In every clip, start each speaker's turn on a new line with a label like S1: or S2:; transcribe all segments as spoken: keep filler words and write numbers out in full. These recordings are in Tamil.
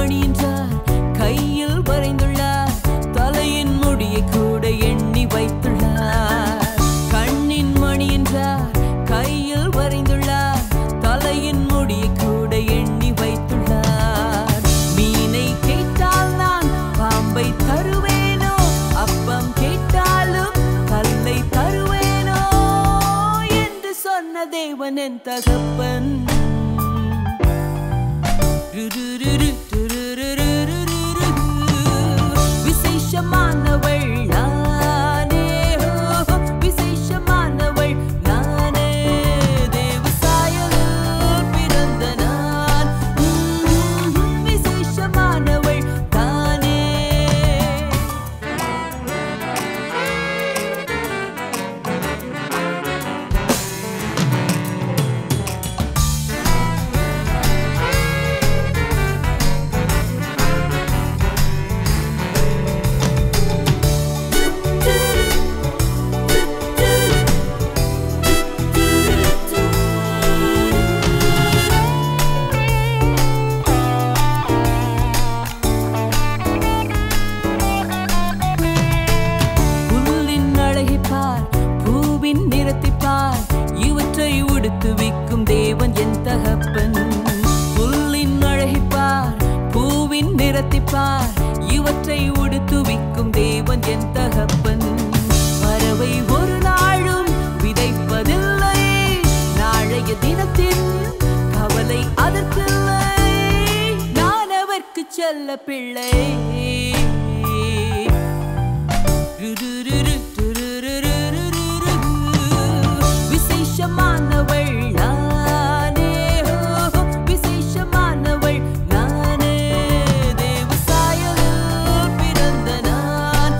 S1: மணி என்றார் கையில் வரைந்துள்ளார் தலையின் முடியை கூட எண்ணி வைத்துள்ளார் கண்ணின் மணி என்றார் கையில் வரைந்துள்ளார் தலையின் முடியை கூட எண்ணி வைத்துள்ளார் மீனை கேட்டால் நான் பாம்பை தருவேனோ அப்பம் கேட்டாலும் கல்லை தருவேனோ என்று சொன்ன தேவன் என் தகப்பன் விசேஷமானவள் நானே விசேஷமானவள் நானே தேவசாயலில் பிறந்த நான் விசேஷமானவள் தானே பூவின் நிறத்திப்பார் இவற்றை உடுத்து விக்கும் தேவன் என் தகப்பன் புல்லின் அழகிப்பார் பூவின் நிறத்திப்பார் இவற்றை உடுத்து விக்கும் தேவன் என் தகப்பன் பறவை ஒரு நாளும் விதைப்பதில்லை நாளைய தினத்தின் கவலை அதற்கில்லை நான் அவர்க்கு செல்ல பிள்ளை விசேஷமானவள் நானே விசேஷமானவள் நானே தேவசாயலில் பிறந்த நான்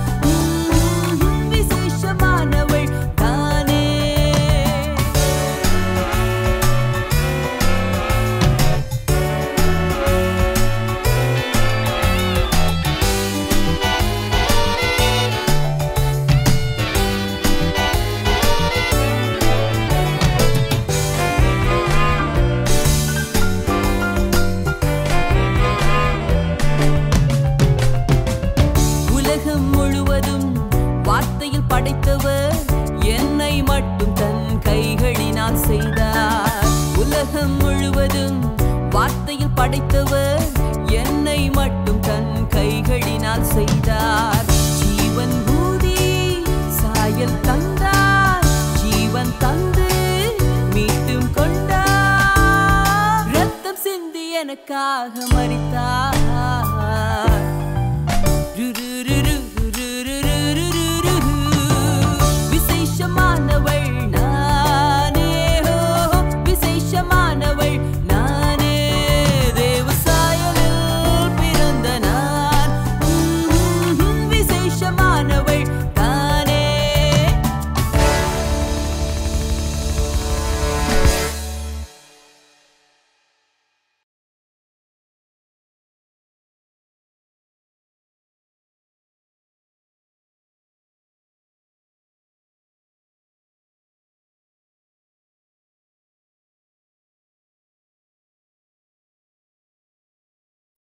S1: விசேஷமானவள் தானே உலகம் முழுவதும் வார்த்தையில் படைத்தவர் என்னை மட்டும் தன் கைகளினால் செய்தார் உலகம் முழுவதும் வார்த்தையில் படைத்தவர் என்னை மட்டும் தன் கைகளினால் செய்தார் ஜீவன் ஊதி சாயல் தந்தார் ஜீவன் தந்து மீட்டும் கொண்டார் ரத்தம் சிந்தி எனக்காக மரித்தார்